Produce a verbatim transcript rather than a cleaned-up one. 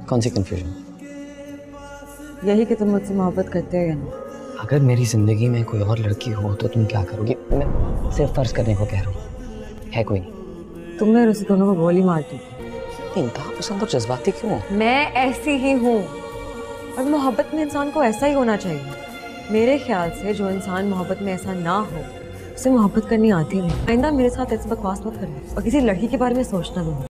कौन सी कंफ्यूजन? यही कि तुम मुझसे मोहब्बत करते हो या नहीं। अगर मेरी जिंदगी में कोई और लड़की हो तो तुम क्या करोगी? मैं सिर्फ फर्ज करने को कह रहा हूँ, है कोई नहीं। तुमने उस दोनों को गोली मार दी। इंतहा पसंद और जज्बाती क्यों? मैं ऐसी ही हूँ और मोहब्बत में इंसान को ऐसा ही होना चाहिए। मेरे ख्याल से जो इंसान मोहब्बत में ऐसा ना हो उसे मोहब्बत करनी आती नहीं। आइंदा मेरे साथ ऐसे बकवास मत करना और किसी लड़की के बारे में सोचना नहीं।